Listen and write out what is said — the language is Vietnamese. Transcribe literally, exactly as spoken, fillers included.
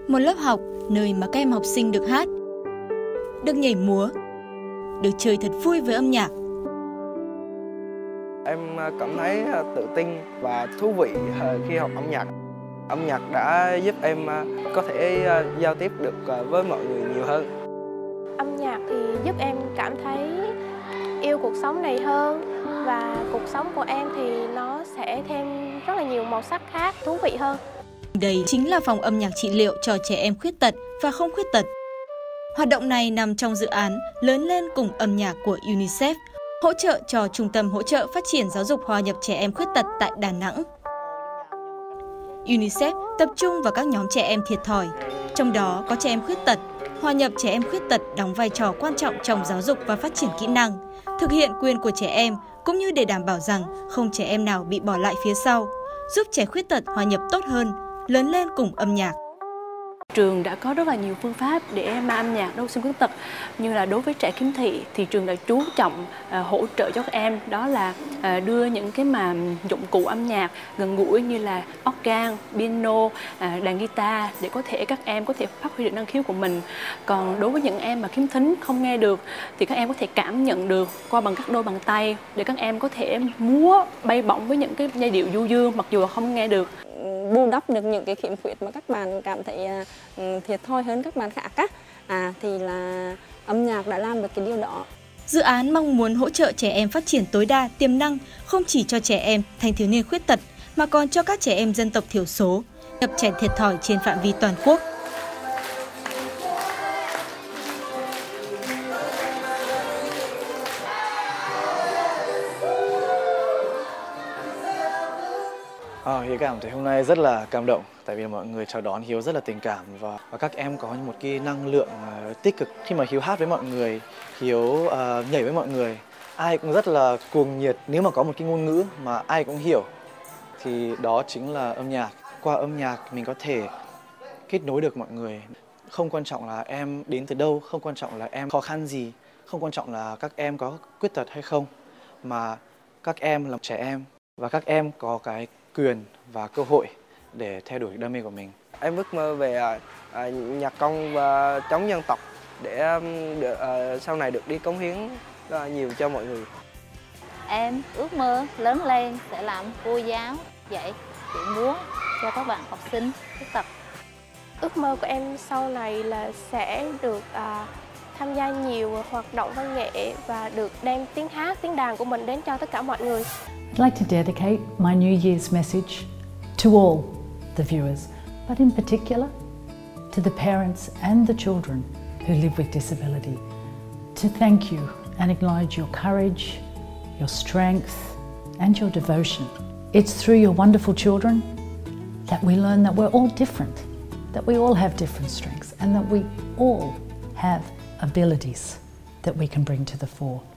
Một lớp học nơi mà các em học sinh được hát, được nhảy múa, được chơi thật vui với âm nhạc. Em cảm thấy tự tin và thú vị khi học âm nhạc. Âm nhạc đã giúp em có thể giao tiếp được với mọi người nhiều hơn. Âm nhạc thì giúp em cảm thấy yêu cuộc sống này hơn, và cuộc sống của em thì nó sẽ thêm rất là nhiều màu sắc khác, thú vị hơn. Đây chính là phòng âm nhạc trị liệu cho trẻ em khuyết tật và không khuyết tật. Hoạt động này nằm trong dự án Lớn lên cùng âm nhạc của UNICEF, hỗ trợ cho Trung tâm Hỗ trợ Phát triển Giáo dục Hòa nhập Trẻ em khuyết tật tại Đà Nẵng. UNICEF tập trung vào các nhóm trẻ em thiệt thòi, trong đó có trẻ em khuyết tật. Hòa nhập trẻ em khuyết tật đóng vai trò quan trọng trong giáo dục và phát triển kỹ năng, thực hiện quyền của trẻ em, cũng như để đảm bảo rằng không trẻ em nào bị bỏ lại phía sau, giúp trẻ khuyết tật hòa nhập tốt hơn, lớn lên cùng âm nhạc. Trường đã có rất là nhiều phương pháp để mang âm nhạc đối sinh khuyết tật, như là đối với trẻ khiếm thị thì trường đã chú trọng uh, hỗ trợ cho các em, đó là uh, đưa những cái mà dụng cụ âm nhạc gần gũi như là organ, piano, uh, đàn guitar để có thể các em có thể phát huy được năng khiếu của mình. Còn đối với những em mà khiếm thính không nghe được thì các em có thể cảm nhận được qua bằng các đôi bàn tay để các em có thể múa bay bổng với những cái giai điệu du dương mặc dù là không nghe được. Bù đắp được những cái khiếm khuyết mà các bạn cảm thấy uh, thiệt thòi hơn các bạn khác á, à, thì là âm nhạc đã làm được cái điều đó. Dự án mong muốn hỗ trợ trẻ em phát triển tối đa tiềm năng không chỉ cho trẻ em thanh thiếu niên khuyết tật mà còn cho các trẻ em dân tộc thiểu số, nhập trẻ thiệt thòi trên phạm vi toàn quốc. À, Hiếu cảm thấy hôm nay rất là cảm động, tại vì mọi người chào đón Hiếu rất là tình cảm và, và các em có một cái năng lượng uh, tích cực. Khi mà Hiếu hát với mọi người, Hiếu uh, nhảy với mọi người, ai cũng rất là cuồng nhiệt. Nếu mà có một cái ngôn ngữ mà ai cũng hiểu thì đó chính là âm nhạc. Qua âm nhạc mình có thể kết nối được mọi người. Không quan trọng là em đến từ đâu, không quan trọng là em khó khăn gì, không quan trọng là các em có khuyết tật hay không, mà các em là trẻ em và các em có cái quyền và cơ hội để theo đuổi đam mê của mình. Em ước mơ về à, nhạc công và chống dân tộc để được, à, sau này được đi cống hiến à, nhiều cho mọi người. Em ước mơ lớn lên sẽ làm cô giáo dạy điệu múa cho các bạn học sinh khuyết tật. Ước mơ của em sau này là sẽ được à, tham gia nhiều hoạt động văn nghệ và được đem tiếng hát, tiếng đàn của mình đến cho tất cả mọi người. I'd like to dedicate my New Year's message to all the viewers, but in particular to the parents and the children who live with disability, to thank you and acknowledge your courage, your strength and your devotion. It's through your wonderful children that we learn that we're all different, that we all have different strengths and that we all have abilities that we can bring to the fore.